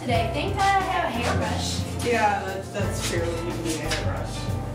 today. Thank God I have a hairbrush. Yeah, that's true. You need a hairbrush.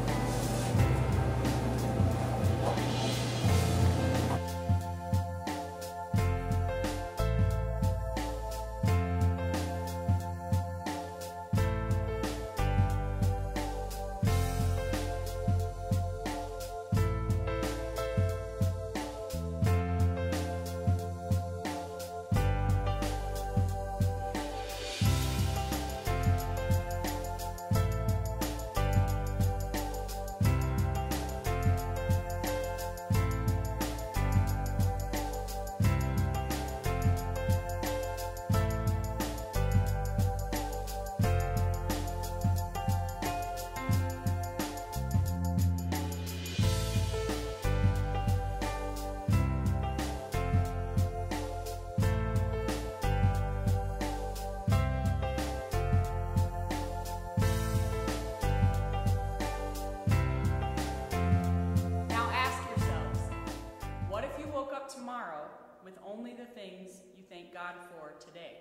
Tomorrow with only the things you thank God for today.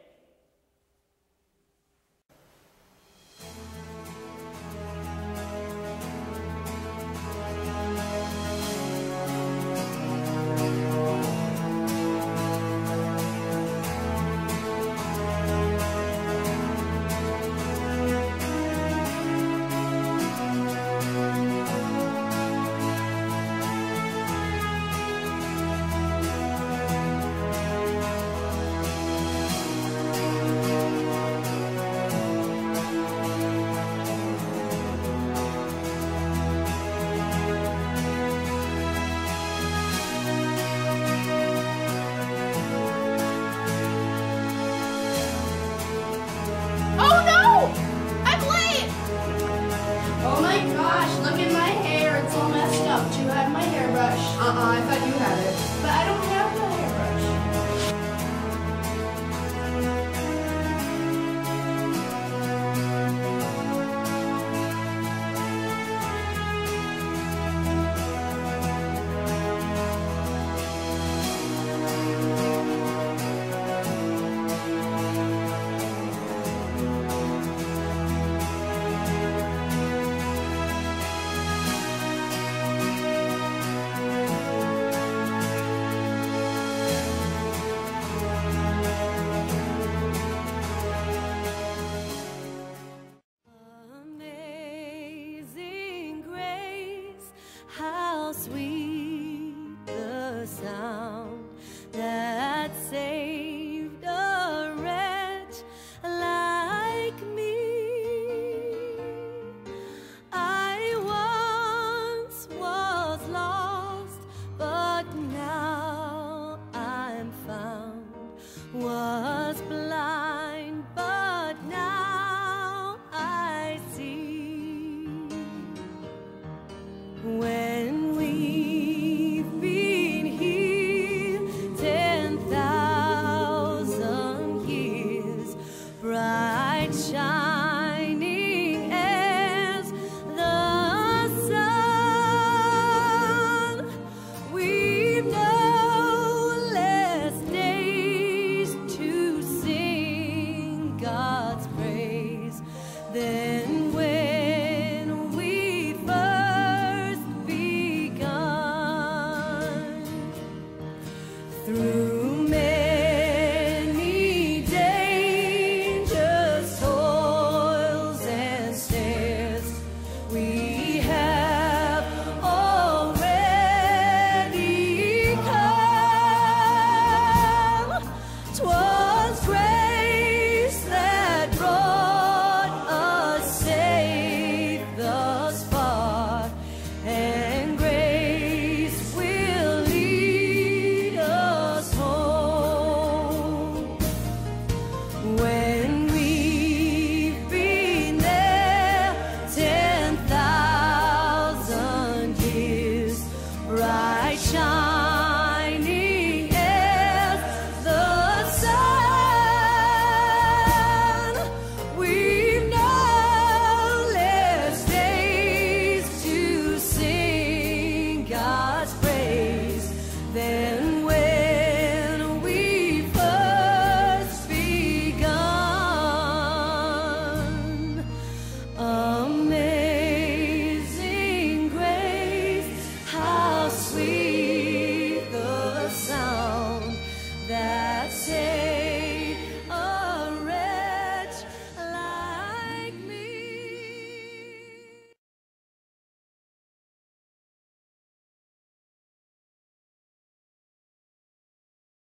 I thought you had it. But I don't have a hairbrush. How sweet the sound that saved a wretch like me. I once was lost, but now I'm found. Was blind, but now I see. When we've been here 10,000 years, bright shining as the sun, we've no less days to sing God's praise than when we first begun. Through